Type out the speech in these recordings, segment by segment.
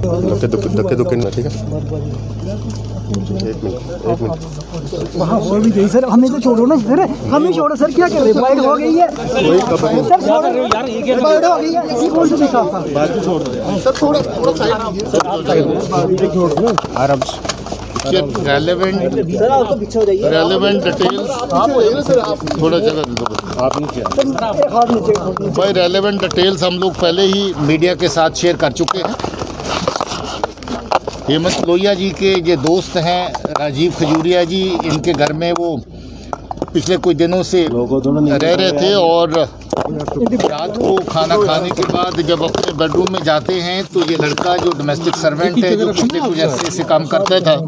धक्के ठीक है। एक मिनट वहाँ हो भी गई सर, हमें तो छोड़ो ना सर, हमें छोड़ो सर, क्या कर रहे हैं, वाइड हो गई है सर, वाइड हो गई है, इसी कौन से दिखा था सर, थोड़ा आराम से रेलेवेंट डिटेल्स थोड़ा जगह दे दो आप नीचे भाई। रेलेवेंट डिटेल्स हम लोग पहले ही मीडिया के साथ शेयर कर चुके हैं। हेमंत लोहिया जी के ये दोस्त हैं राजीव खजूरिया जी, इनके घर में वो पिछले कुछ दिनों से रह रहे थे और रात को खाना खाने के बाद जब अपने बेडरूम में जाते हैं तो ये लड़का जो डोमेस्टिक सर्वेंट है, जो पिछले कुछ अर्से से काम करता था,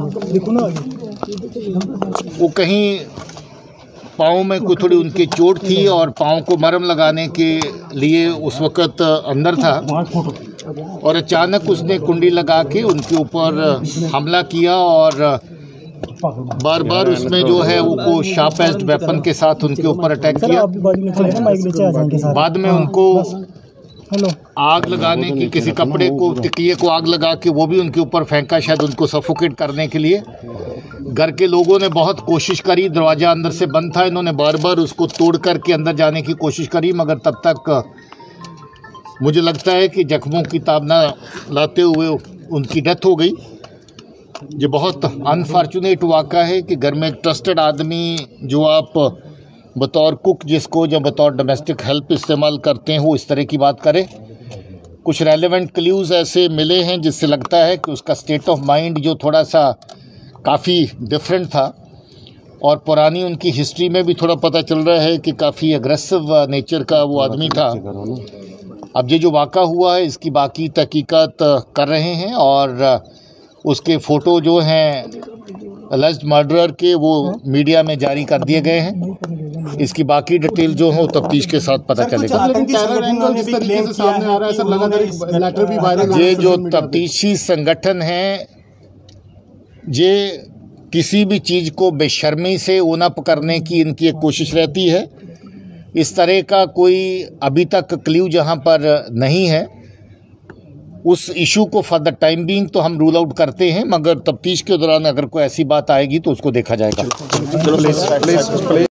वो कहीं पाँव में कोई थोड़ी उनकी चोट थी और पाँव को मरहम लगाने के लिए उस वक़्त अंदर था और अचानक उसने कुंडी लगा के उनके ऊपर हमला किया और बार बार उसमें जो है वो शार्प एज्ड वेपन के साथ उनके ऊपर अटैक किया। बाद में उनको आग लगाने की, किसी कपड़े को, तकिए को आग लगा के वो भी उनके ऊपर फेंका, शायद उनको सफोकेट करने के लिए। घर के लोगों ने बहुत कोशिश करी, दरवाज़ा अंदर से बंद था, इन्होंने बार बार उसको तोड़ करके अंदर जाने की कोशिश करी, मगर तब तक मुझे लगता है कि जख्मों की ताब न लाते हुए उनकी डेथ हो गई। ये बहुत अनफॉर्चुनेट वाक़ा है कि घर में एक ट्रस्टेड आदमी जो आप बतौर कुक जिसको जब बतौर डोमेस्टिक हेल्प इस्तेमाल करते हैं वो इस तरह की बात करे। कुछ रेलेवेंट क्ल्यूज़ ऐसे मिले हैं जिससे लगता है कि उसका स्टेट ऑफ माइंड जो थोड़ा सा काफ़ी डिफरेंट था और पुरानी उनकी हिस्ट्री में भी थोड़ा पता चल रहा है कि काफ़ी एग्रेसिव नेचर का वो आदमी था। अब ये जो वाक़ा हुआ है इसकी बाकी तहकीकात कर रहे हैं और उसके फ़ोटो जो हैं अलेज्ड मर्डरर के वो मीडिया में जारी कर दिए गए हैं। इसकी बाकी डिटेल जो हो तफ्तीश के साथ पता चलेगा। ये जो तफ्तीशी संगठन हैं ये किसी भी चीज़ को बेशर्मी से ऊनप करने की इनकी एक कोशिश रहती है। इस तरह का कोई अभी तक क्ल्यू जहाँ पर नहीं है, उस इशू को फॉर द टाइम बीइंग तो हम रूल आउट करते हैं, मगर तफ्तीश के दौरान अगर कोई ऐसी बात आएगी तो उसको देखा जाएगा।